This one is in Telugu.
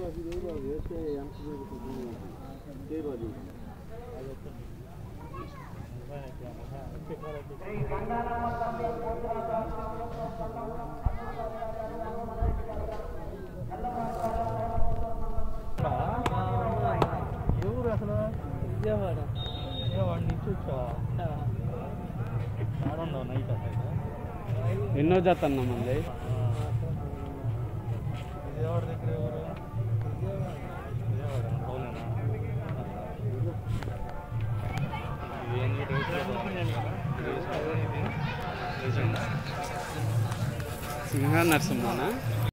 ఎవరు అసలు విజయవాడ నుంచి వచ్చావా నైట్ ఎన్నో జత అన్నా మంది విజయవాడ దగ్గర ఎవరు సింహ నరసింహనా